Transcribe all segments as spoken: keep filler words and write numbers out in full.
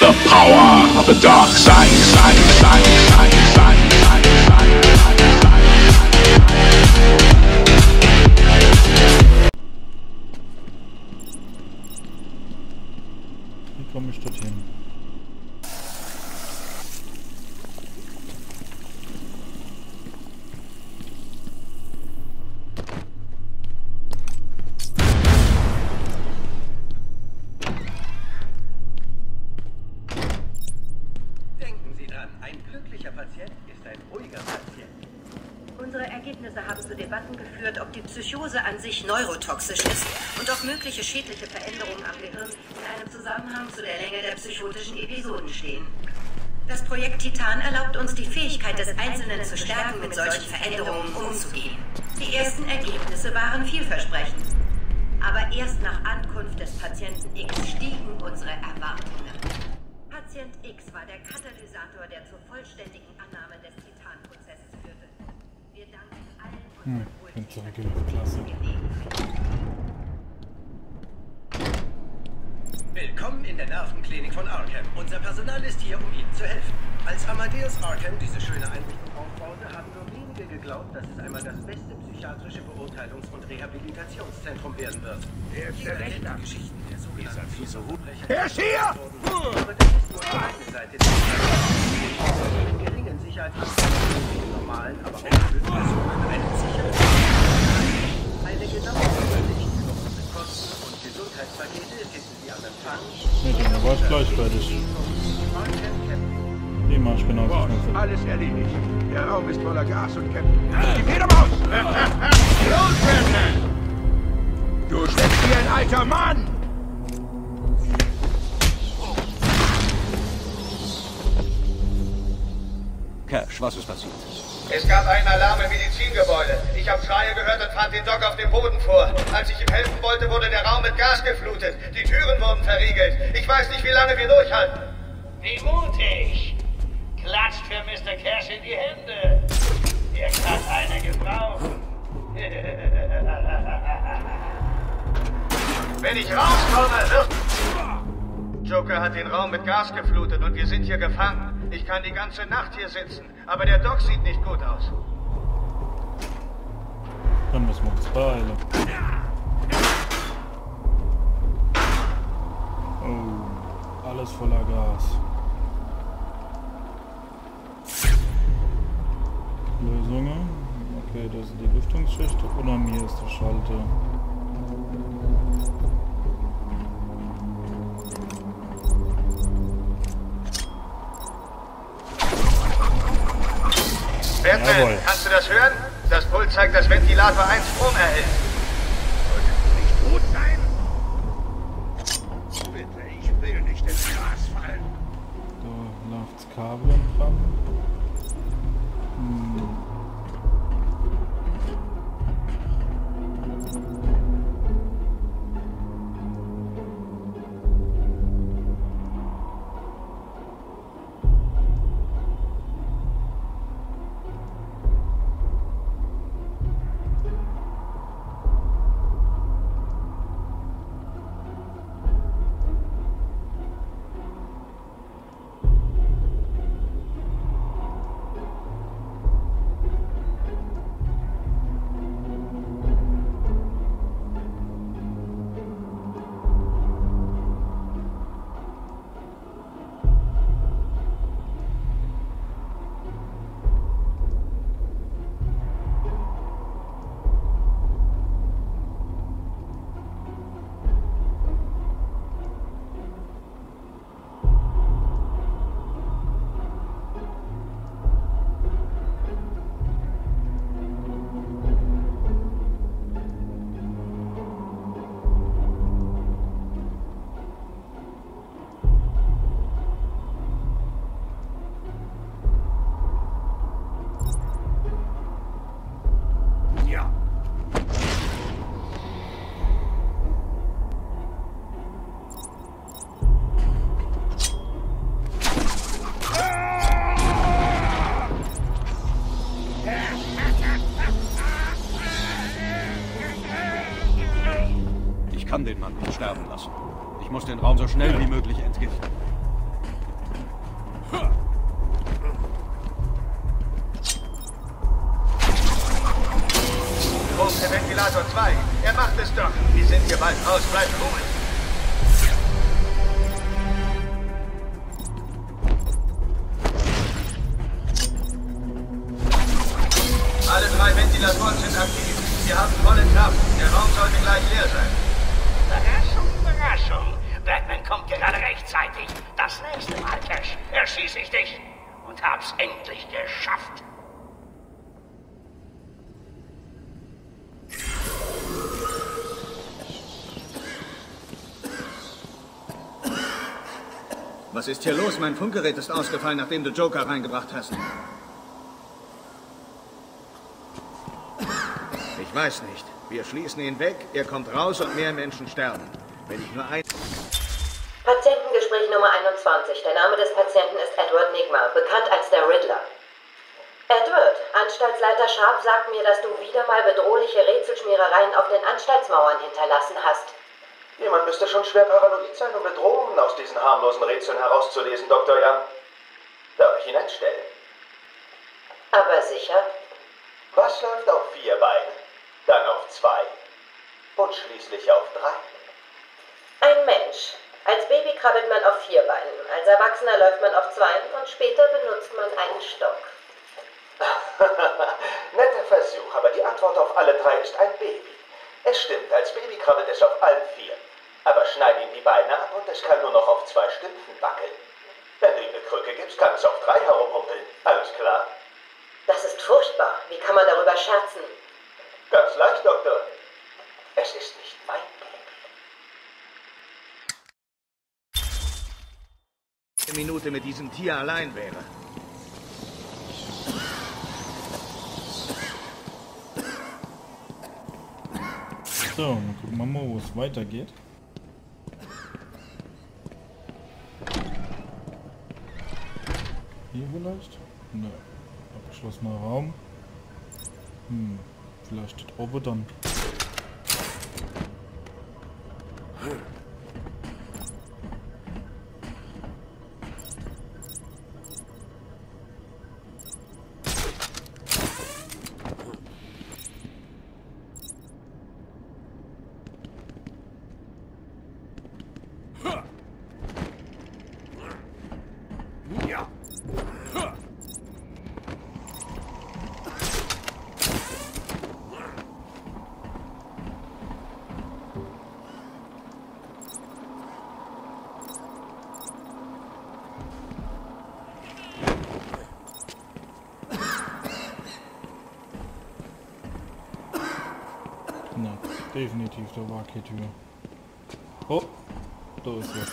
The power of the dark side, side, side, side, side, side, side, side, side. Wie komme ich dorthin? Unsere Ergebnisse haben zu Debatten geführt, ob die Psychose an sich neurotoxisch ist und ob mögliche schädliche Veränderungen am Gehirn in einem Zusammenhang zu der Länge der psychotischen Episoden stehen. Das Projekt Titan erlaubt uns, die Fähigkeit des Einzelnen zu stärken, mit solchen Veränderungen umzugehen. Die ersten Ergebnisse waren vielversprechend. Aber erst nach Ankunft des Patienten X stiegen unsere Erwartungen. Patient X war der Katalysator, der zur vollständigen Annahme des Titan-Prozesses führte. Wir danken allen Hm, unseren klasse. Willkommen in der Nervenklinik von Arkham. Unser Personal ist hier, um Ihnen zu helfen. Als Amadeus Arkham diese schöne Einrichtung aufbaute, haben nur wenige geglaubt, dass es einmal das beste psychiatrische Beurteilungs- und Rehabilitationszentrum werden wird. Wer ist der Jeder kennt Wächter? die Geschichten der sogenannten Verbrecher. Wer ist hier? Aber das ist nur die eine Seite des Problems. Mit geringen Sicherheitsabständen, normalen, aber auch für Personen eine sichere eine genaue Übersicht über unsere Kosten und Gesundheitspakete finden Sie am Empfang. Mit dem war ich gleich fertig. Nee, mach ich genau Boss, so schnell. alles erledigt. Der Raum ist voller Gas und Captain. Die Federmaus! Los, Batman! Du steckst wie ein alter Mann! Cash, was ist passiert? Es gab einen Alarm im Medizingebäude. Ich habe Schreie gehört und fand den Doc auf dem Boden vor. Als ich ihm helfen wollte, wurde der Raum mit Gas geflutet. Die Türen wurden verriegelt. Ich weiß nicht, wie lange wir durchhalten. Wie mutig! Klatscht für Mister Cash in die Hände. Er kann eine gebrauchen. Wenn ich rauskomme, wird... Joker hat den Raum mit Gas geflutet und wir sind hier gefangen. Ich kann die ganze Nacht hier sitzen, aber der Doc sieht nicht gut aus. Dann müssen wir uns beeilen. Oh, alles voller Gas. Lösungen. Okay, das ist die Lüftungsschicht. Und an mir ist der Schalter. Batman, Jawohl. kannst du das hören? Das Pult zeigt, dass Ventilator eins Strom erhält. Nicht tot sein? Bitte, ich will nicht ins Gras fallen. Da läuft das Kabel entlang. Hm. kann den Mann nicht sterben lassen. Ich muss den Raum so schnell wie möglich entgiften. Aus, bleibt cool. Alle drei Ventilatoren sind aktiv. Sie haben volle Kraft. Der Raum sollte gleich leer sein. Überraschung, Überraschung. Batman kommt gerade rechtzeitig. Das nächste Mal, Cash, erschieße ich dich. Und hab's endlich geschafft. Was ist hier los? Mein Funkgerät ist ausgefallen, nachdem du Joker reingebracht hast. Ich weiß nicht. Wir schließen ihn weg, er kommt raus und mehr Menschen sterben. Wenn ich nur ein... Patientengespräch Nummer einundzwanzig. Der Name des Patienten ist Edward Nigma, bekannt als der Riddler. Edward, Anstaltsleiter Sharp sagt mir, dass du wieder mal bedrohliche Rätselschmierereien auf den Anstaltsmauern hinterlassen hast. Jemand müsste schon schwer paranoid sein, um Bedrohungen aus diesen harmlosen Rätseln herauszulesen, Doktor Young. Darf ich ihn entstellen? Aber sicher? Was läuft auf vier Beinen? Dann auf zwei. Und schließlich auf drei. Ein Mensch. Als Baby krabbelt man auf vier Beinen, als Erwachsener läuft man auf zwei und später benutzt man einen Stock. Netter Versuch, aber die Antwort auf alle drei ist ein Baby. Es stimmt, als Baby krabbelt es auf allen vier. Aber schneid ihm die Beine ab und es kann nur noch auf zwei Stümpfen wackeln. Wenn du ihm eine Krücke gibst, kann es auf drei herumhumpeln. Alles klar? Das ist furchtbar. Wie kann man darüber scherzen? Ganz leicht, Doktor. Es ist nicht mein Baby. Eine Minute mit diesem Tier allein wäre. So, dann gucken wir mal, wo es weitergeht. Hier vielleicht? Ne. Abgeschlossener Raum. Hm. Vielleicht steht oben dann. Na, definitiv, da war keine Tür. Oh, da ist was.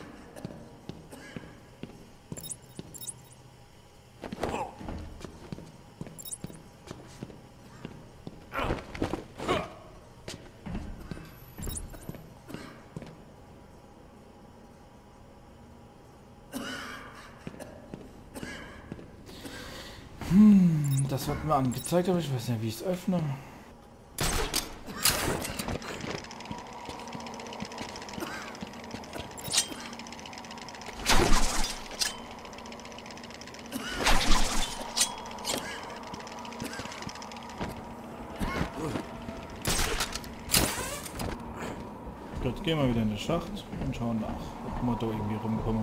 Hm, das wird mir angezeigt, aber ich weiß nicht, wie ich es öffne. Jetzt gehen wir wieder in den Schacht und schauen nach, ob wir da irgendwie rumkommen.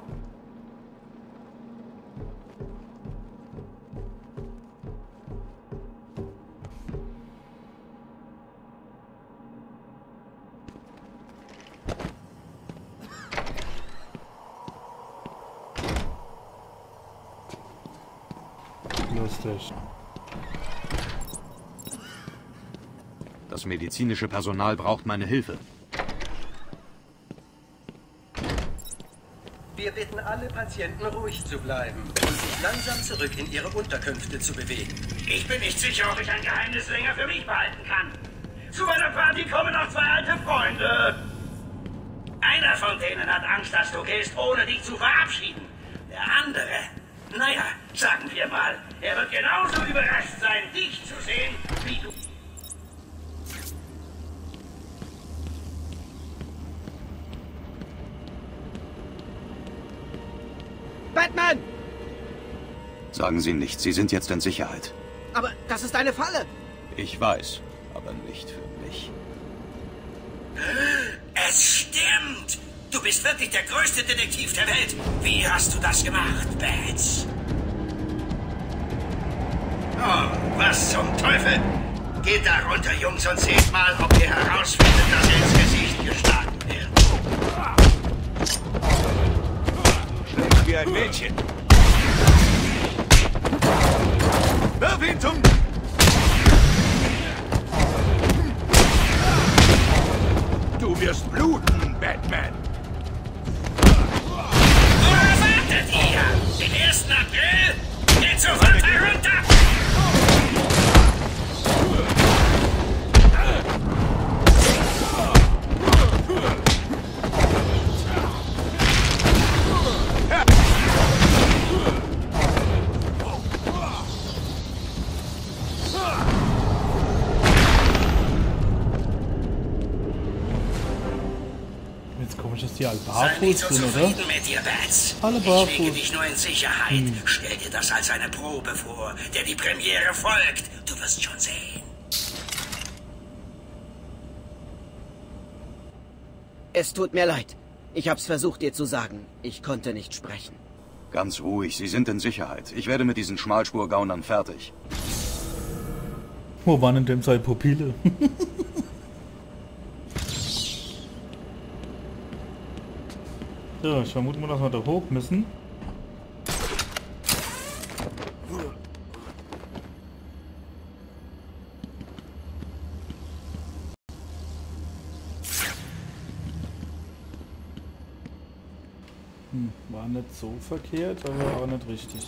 Lustig. Das medizinische Personal braucht meine Hilfe. Wir bitten alle Patienten, ruhig zu bleiben und sich langsam zurück in ihre Unterkünfte zu bewegen. Ich bin nicht sicher, ob ich ein Geheimnis länger für mich behalten kann. Zu meiner Party kommen noch zwei alte Freunde. Einer von denen hat Angst, dass du gehst, ohne dich zu verabschieden. Der andere, naja, sagen wir mal, er wird genauso überrascht sein, dich zu sehen, wie du... Batman! Sagen Sie nichts, Sie sind jetzt in Sicherheit. Aber das ist eine Falle! Ich weiß, aber nicht für mich. Es stimmt! Du bist wirklich der größte Detektiv der Welt. Wie hast du das gemacht, Bats? Oh, was zum Teufel? Geht da runter, Jungs, und seht mal, ob ihr herausfindet, dass er ins Gesicht geschlagen wird. Schlägt wie ein Mädchen. Wirf ihn zum... Du wirst bluten, Batman. Wo erwartet ihr? Den ersten April? Geht sofort herunter! Jetzt komisch, dass die alle Sei nicht barfuß so sind, oder? zufrieden mit dir, Bats. Alle Ich wiege barfuß. dich nur in Sicherheit. Hm. Stell dir das als eine Probe vor, der die Premiere folgt. Du wirst schon sehen. Es tut mir leid. Ich hab's versucht, dir zu sagen. Ich konnte nicht sprechen. Ganz ruhig, Sie sind in Sicherheit. Ich werde mit diesen Schmalspurgaunern fertig. Wo waren denn dem seine Pupille? So, ich vermute mal, dass wir da hoch müssen. Hm, war nicht so verkehrt, aber auch nicht richtig.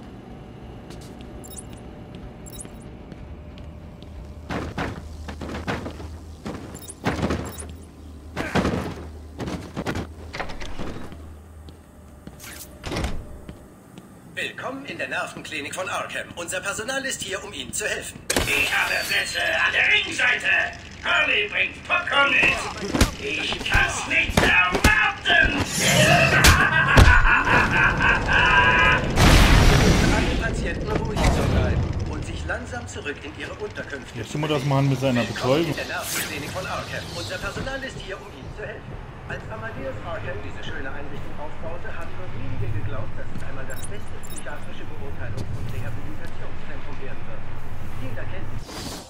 Willkommen in der Nervenklinik von Arkham. Unser Personal ist hier, um Ihnen zu helfen. Ich habe Plätze an der Ringseite. Harley bringt Popcorn mit. Ich kann's nicht erwarten. Alle Patienten ruhig zu bleiben und sich langsam zurück in ihre Unterkünfte. Jetzt muss das machen mit seiner Willkommen Betäubung. in der Nervenklinik von Arkham. Unser Personal ist hier, um Ihnen zu helfen. Als Amadeus Arkham diese schöne Einrichtung aufbaute, haben nur wenige geglaubt, dass es einmal das beste psychiatrische Beurteilungs- und Rehabilitationszentrum werden wird. Jeder kennt es.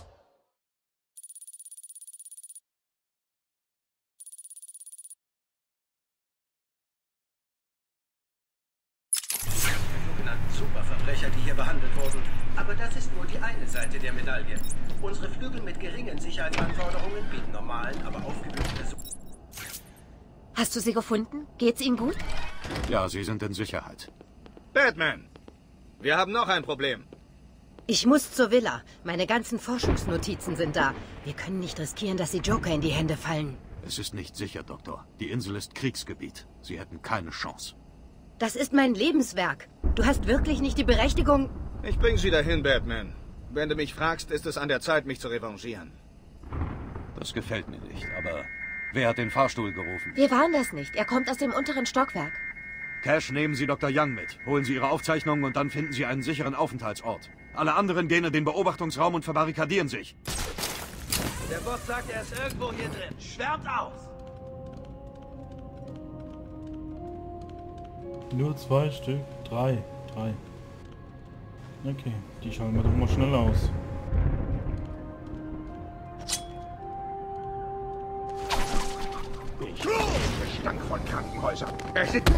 Sogenannten Superverbrecher, die hier behandelt wurden. Aber das ist nur die eine Seite der Medaille. Unsere Flügel mit geringen Sicherheitsanforderungen bieten normalen, aber aufgeblühte Su Hast du sie gefunden? Geht's ihnen gut? Ja, Sie sind in Sicherheit. Batman! Wir haben noch ein Problem. Ich muss zur Villa. Meine ganzen Forschungsnotizen sind da. Wir können nicht riskieren, dass die Joker in die Hände fallen. Es ist nicht sicher, Doktor. Die Insel ist Kriegsgebiet. Sie hätten keine Chance. Das ist mein Lebenswerk. Du hast wirklich nicht die Berechtigung... Ich bring Sie dahin, Batman. Wenn du mich fragst, ist es an der Zeit, mich zu revanchieren. Das gefällt mir nicht, aber wer hat den Fahrstuhl gerufen? Wir waren das nicht. Er kommt aus dem unteren Stockwerk. Cash, nehmen Sie Doktor Young mit. Holen Sie Ihre Aufzeichnungen und dann finden Sie einen sicheren Aufenthaltsort. Alle anderen gehen in den Beobachtungsraum und verbarrikadieren sich. Der Boss sagt, er ist irgendwo hier drin. Schwärmt aus! Nur zwei Stück. Drei. Drei. Okay, die schalten wir doch mal schnell aus. Ich liebe den Gestank von Krankenhäusern. Es ist...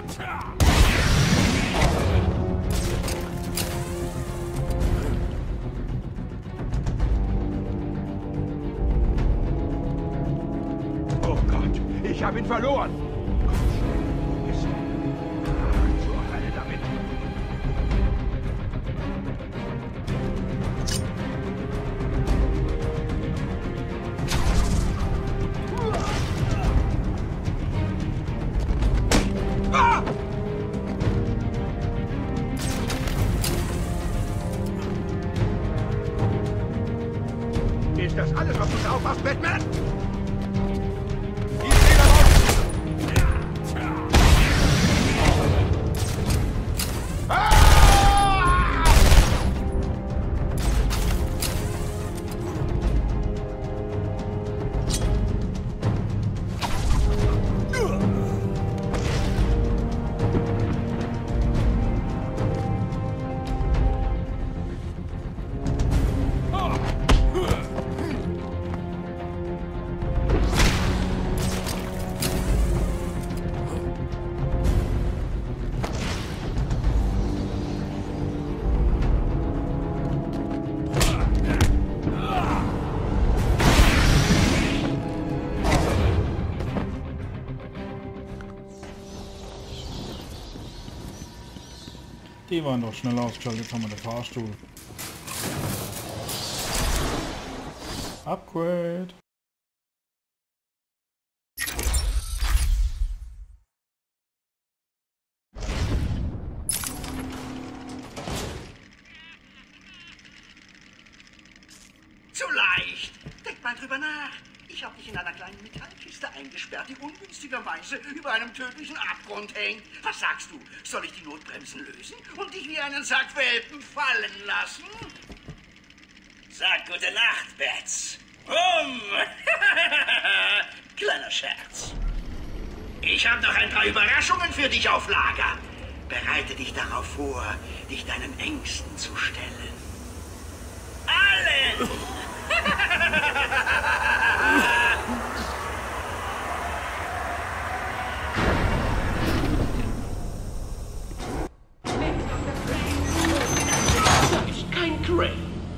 Oh Gott, ich habe ihn verloren. Mist. Zur Hölle damit. Ah! Ist das alles, was du drauf hast, Batman? Die Fehler raus! Die waren doch schnell ausgeschaltet, jetzt haben wir den Fahrstuhl. Upgrade. Zu leicht. Denk mal drüber nach. Ich habe dich in einer kleinen Metallkiste eingesperrt, die ungünstigerweise über einem tödlichen Abgrund hängt. Was sagst du? Soll ich die Notbremsen lösen und dich wie einen Sack Welpen fallen lassen? Sag gute Nacht, Bats. Um. Kleiner Scherz. Ich habe noch ein paar Überraschungen für dich auf Lager. Bereite dich darauf vor, dich deinen Ängsten zu stellen. Allen! Das ist kein Crane.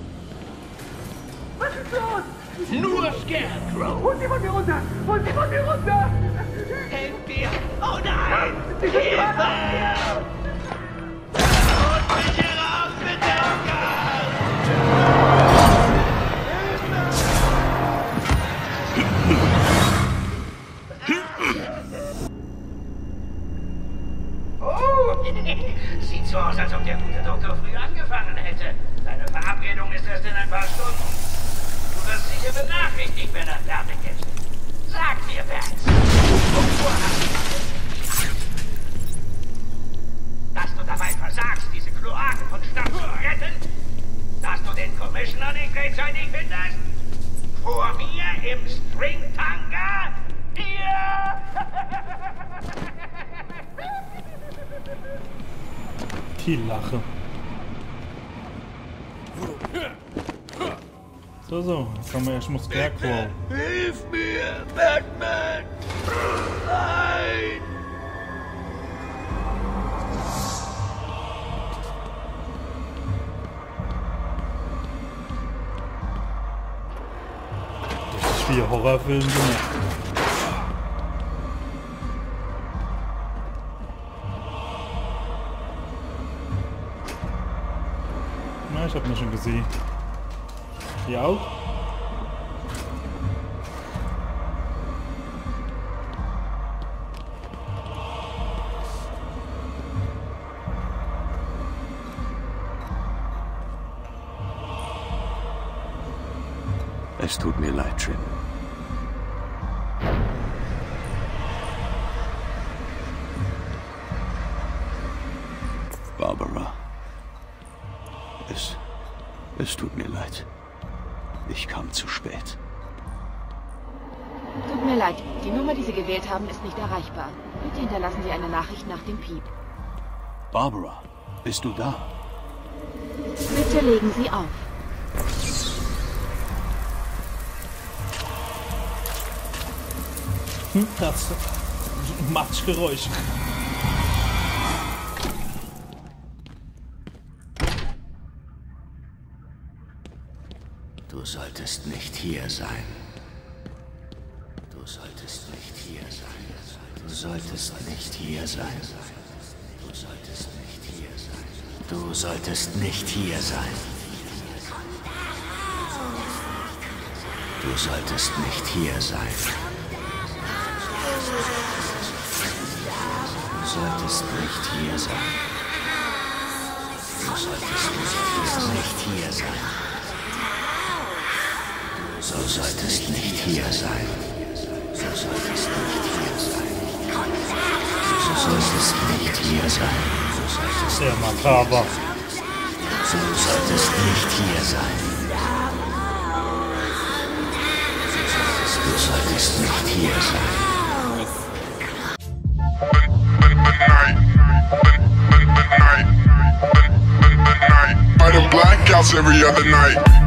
Was ist los? Nur Scarecrow. Holt sie von mir runter! Holt sie von mir runter! Helft mir! Oh nein! Sie sind Hilfe! Holt mich heraus mit dem Gas! Oh, sieht so aus, als ob der gute Doktor früh angefangen hätte. Seine Verabredung ist erst in ein paar Stunden. Du wirst sicher benachrichtigt, wenn er fertig ist. Sag mir, Bats, wovor hast du dass du dabei versagst, diese Kloaken von Stadt zu retten? Dass du den Commissioner nicht rechtzeitig findest? Vor mir im Stringtanga? Hier! Die Lache. So, so, jetzt haben wir erstmal Scarecrow. Hilf mir, Batman! Nein! Das ist wie ein Horrorfilm gemacht. Na, ich hab ihn schon gesehen. Ihr auch? Es tut mir leid, Trin. Barbara. Es... Es tut mir leid. Ich kam zu spät. Tut mir leid. Die Nummer, die Sie gewählt haben, ist nicht erreichbar. Bitte hinterlassen Sie eine Nachricht nach dem Piep. Barbara, bist du da? Bitte legen Sie auf. Hm, das Matschgeräusch. Du solltest nicht hier sein. Du solltest nicht hier sein. Du solltest nicht hier sein. Du solltest nicht hier sein. Du solltest nicht hier sein. Du solltest nicht hier sein. Du solltest nicht hier sein. Du solltest nicht hier sein. Du solltest nicht hier sein. Du solltest nicht hier sein. Du solltest nicht hier sein. Sehr makaber. Du solltest nicht hier sein. Du solltest nicht hier sein. By the blackouts every other night.